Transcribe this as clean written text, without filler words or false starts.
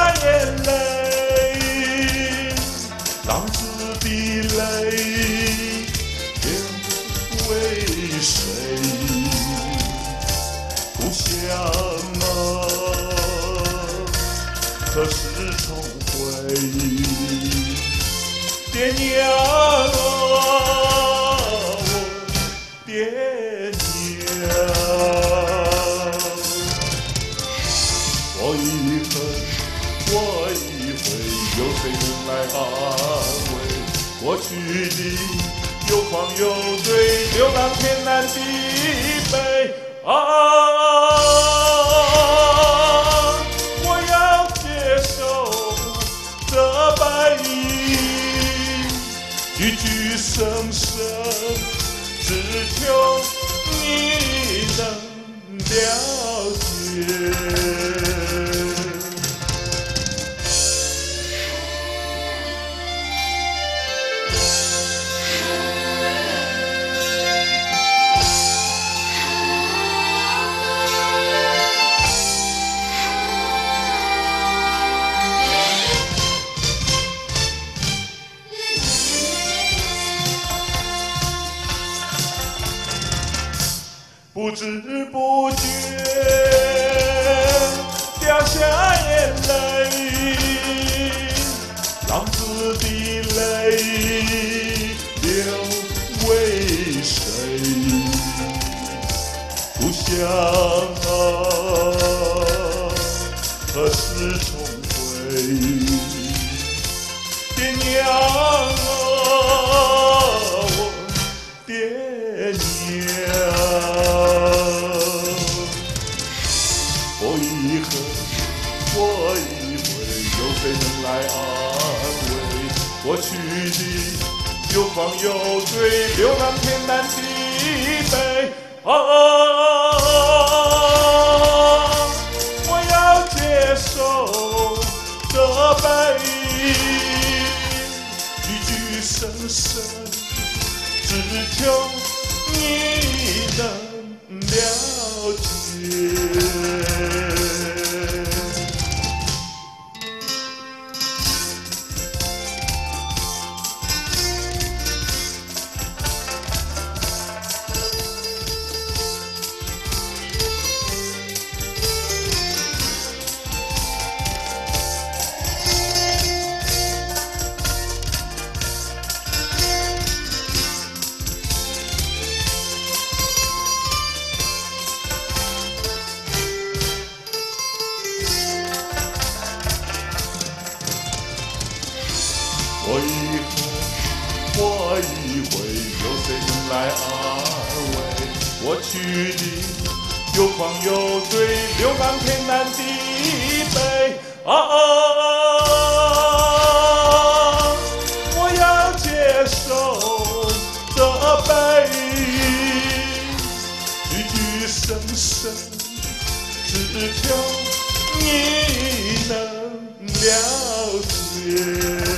眼泪，浪子的泪流为谁？故乡啊，何时重回？爹娘啊，我爹娘。我已恨，我已悔，有谁能来安慰？过去的有狂有罪，流浪天南地北啊！我要接受这白衣，句句声声，只求你能了解。不知不觉掉下眼泪，浪子的泪流为谁？故乡啊，何时重回？爹娘啊，我爹娘。我已恨，我已悔，有谁能来安慰？过去的有狂有罪，流浪天南地北啊！我要接受这悲，句句声声，只求你能了解。我已恨，我已悔，有谁能来安慰？过去的有狂有罪，流浪天南地北啊！我要接受这悲，句句声声，只求你能了解。